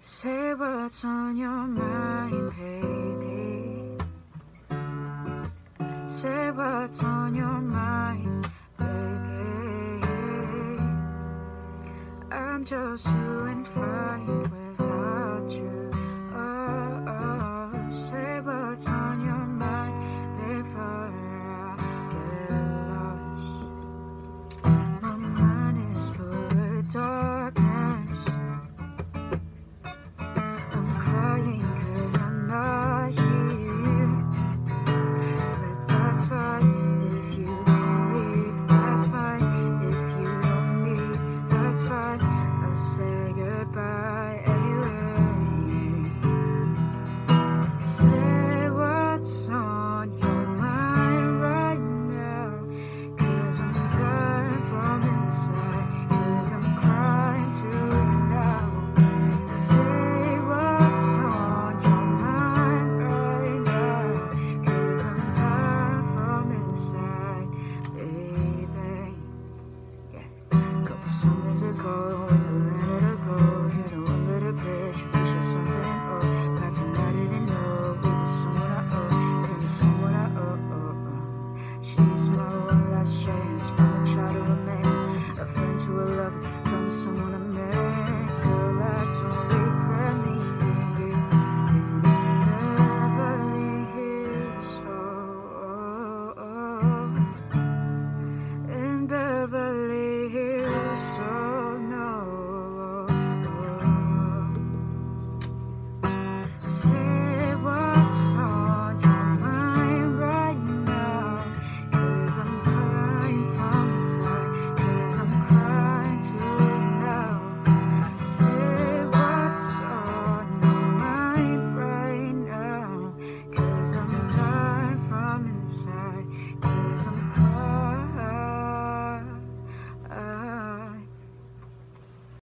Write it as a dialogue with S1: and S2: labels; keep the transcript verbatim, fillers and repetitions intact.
S1: Say what's on your mind, baby. Say what's on your mind, baby. I'm just doing fine without you. Oh, oh. Say what's on your mind before I get lost. My mind is full of darkness. I'm crying 'cause I'm not here. But that's fine if you don't leave. That's fine if you don't need. That's fine. I'll say goodbye anyway. Say what's on your mind right now, 'cause I'm dying from inside, 'cause I'm crying to you now. Say what's on your mind right now, 'cause I'm dying from inside, baby. Yeah. Couple summers ago when